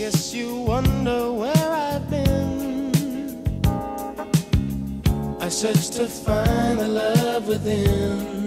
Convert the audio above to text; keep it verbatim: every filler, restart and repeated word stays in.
Guess you wonder where I've been. I searched to find the love within.